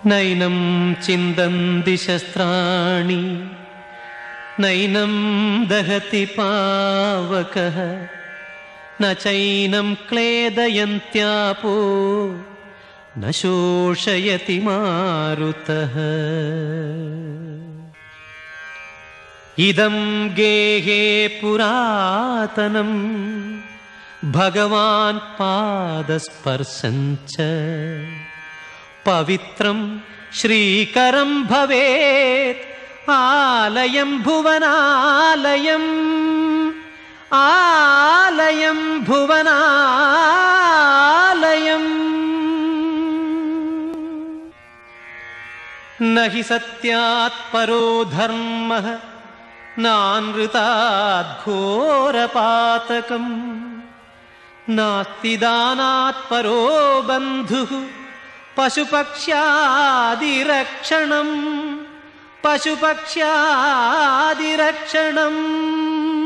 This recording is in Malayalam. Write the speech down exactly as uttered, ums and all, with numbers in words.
നൈനം ചിന്തന്തി ശസ്ത്രാണി നൈനം ദഹതി പാവകഃ ന ചൈനം ക്ലേദയന്ത്യാപോ ന ശോഷയതി മാരുതഃ. ഇദം ഗേഹേ പുരാതനം ഭഗവാൻ പാദസ്പർശം ച പവിത്രം ശ്രീകരം ഭവേത് ആലയം ഭുവനാലയം ആലയം ഭുവനാലയം. നഹി സത്യാത് പരോ ധർമ്മഃ നാനൃതാത് ഘോരപാതകം നാസ്തി ദാനാത് പരോ ബന്ധുഃ പശുപക്ഷ്യാദിരക്ഷണം പശുപക്ഷ്യാദിരക്ഷണം.